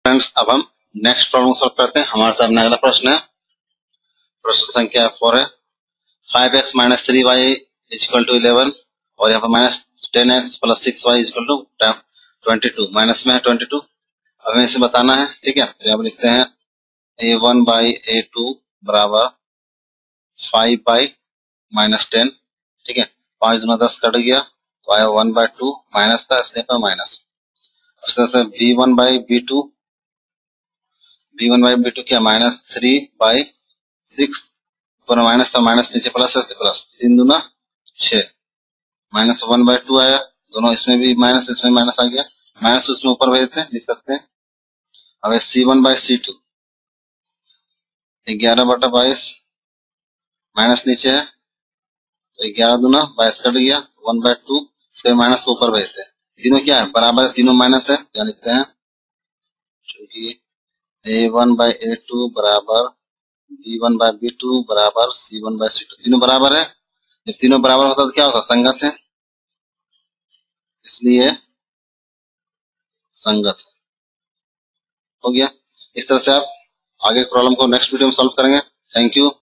Friends, अब हम next problem solve करते हैं। हमारे सामने अगला प्रश्न है, प्रश्न संख्या 4 है। 5x minus 3y equal to 11 और यहाँ पर minus 10x plus 6y equal to 22, minus में है 22। अब हमें इसे बताना है, ठीक है। तो यहाँ पर लिखते हैं a1 बाई a2 बराबर 5 बाई माइनस 10, ठीक है। 5 दूना 10 कट गया तो आया 1 बाई 2 माइनस था, इसलिए पर माइनस। उस तरह से b1 by b2 by b2 क्या माइनस 3 बाई 6, ऊपर माइनस था माइनस, नीचे प्लस है प्लस, 3 दूना 6, माइनस 1 बाई 2 आया। दोनों इसमें भी माइनस इसमें माइनस आ गया, माइनस उसमें ऊपर भेजते हैं, लिख सकते हैं। अब c1 बाई c2 11/22 माइनस नीचे है तो 11 दूना 22 कट गया, 1 बाई 2 इसके माइनस ऊपर भेजते हैं। तीनों क्या है बराबर, तीनों माइनस है, क्या लिखते हैं क्योंकि a1 बाई a2 बराबर b1 बाई b2 बराबर c1 बाई c2, तीनों बराबर है। जब तीनों बराबर होता है तो क्या होता है, संगत है, इसलिए संगत हो गया। इस तरह से आप आगे प्रॉब्लम को नेक्स्ट वीडियो में सॉल्व करेंगे। Thank you.